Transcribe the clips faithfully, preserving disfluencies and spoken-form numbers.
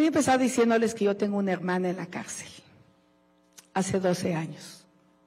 Voy a empezar diciéndoles que yo tengo una hermana en la cárcel, hace doce años.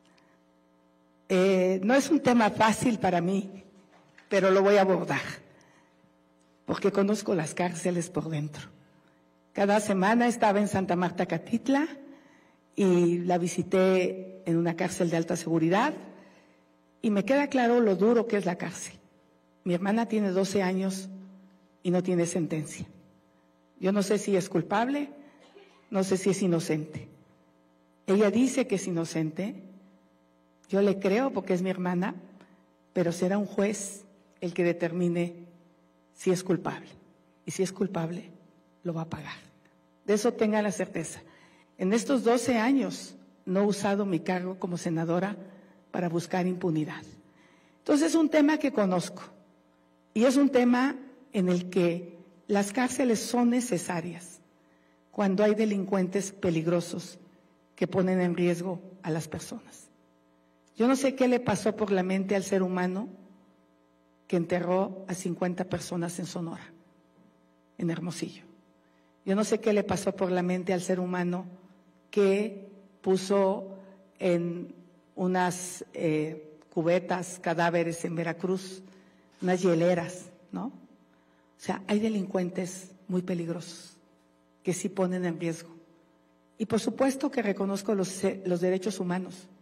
Eh, no es un tema fácil para mí, pero lo voy a abordar, porque conozco las cárceles por dentro. Cada semana estaba en Santa Marta, Catitla, y la visité en una cárcel de alta seguridad, y me queda claro lo duro que es la cárcel. Mi hermana tiene doce años y no tiene sentencia. Yo no sé si es culpable, no sé si es inocente. Ella dice que es inocente, yo le creo porque es mi hermana, pero será un juez el que determine si es culpable. Y si es culpable, lo va a pagar. De eso tenga la certeza. En estos doce años no he usado mi cargo como senadora para buscar impunidad. Entonces es un tema que conozco y es un tema en el que las cárceles son necesarias cuando hay delincuentes peligrosos que ponen en riesgo a las personas. Yo no sé qué le pasó por la mente al ser humano que enterró a cincuenta personas en Sonora, en Hermosillo. Yo no sé qué le pasó por la mente al ser humano que puso en unas eh, cubetas cadáveres en Veracruz, unas hieleras, ¿no? O sea, hay delincuentes muy peligrosos que sí ponen en riesgo. Y por supuesto que reconozco los, los derechos humanos,